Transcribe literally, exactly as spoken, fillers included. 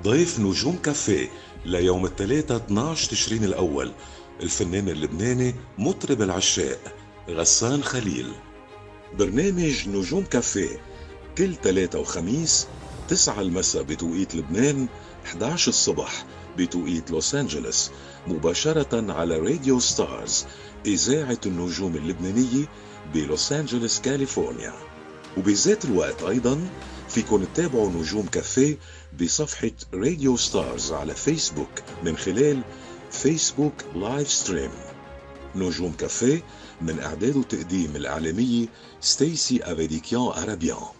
ضيف نجوم كافيه ليوم الثلاثاء اثناشر تشرين الأول الفنان اللبناني مطرب العشاق غسان خليل. برنامج نجوم كافيه كل ثلاثاء وخميس تسعة المساء بتوقيت لبنان، إحدى عشر الصبح بتوقيت لوس أنجلوس، مباشرة على راديو ستارز إذاعة النجوم اللبنانية بلوس أنجلوس كاليفورنيا. وبذات الوقت أيضا فيكن تتابعوا نجوم كافيه بصفحة راديو ستارز على فيسبوك من خلال فيسبوك لايف ستريم. نجوم كافيه من إعداد وتقديم الإعلامية ستيسي أفيديكيان عربيان.